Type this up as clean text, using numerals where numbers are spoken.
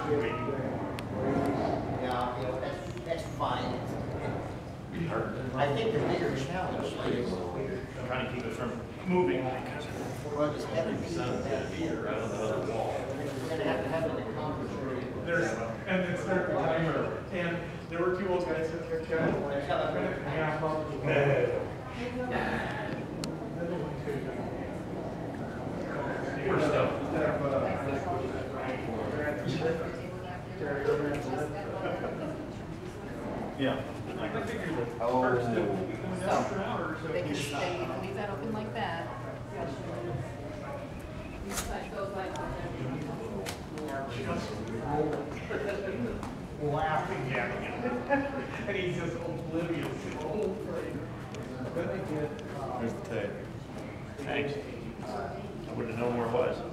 Yeah, you know, that's fine. I think the bigger challenge is Trying to keep it from moving because well, just having people that fear out of the wall. we're going to have an accomplishment. And it's their timer. And there were 2 old guys that kept chatting like a minute and a half up. We're stuck. Yeah. I figured that Oh. first it will be going down for hours. So They can stay, you can leave that open like that. laughing at him. And he's just oblivious to the whole thing. Then I get, There's the tape. Thanks. I wouldn't have known where it was.